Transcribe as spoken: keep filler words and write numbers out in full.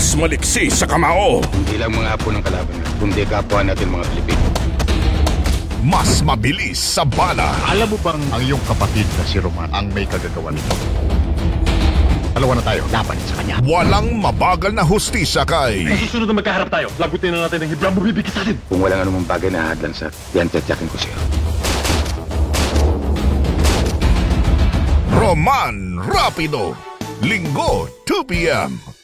mas maliksi sa kamao. Hindi lang mga apo ng kalaban, kundi kapwa natin mga Pilipino. Mas mabilis sa bala. Alam mo bang ang iyong kapatid na si Roman ang may kagagawa nito? Dalawa na tayo, laban sa kanya. Walang mabagal na hustisya kay... Sa susunod na magkaharap tayo, lagutin na natin ang hiblang bumibigit sa atin. Kung walang anumang bagay na hadlan sa, yan tatyakin ko siya. Roman Rapido, Linggo, two p m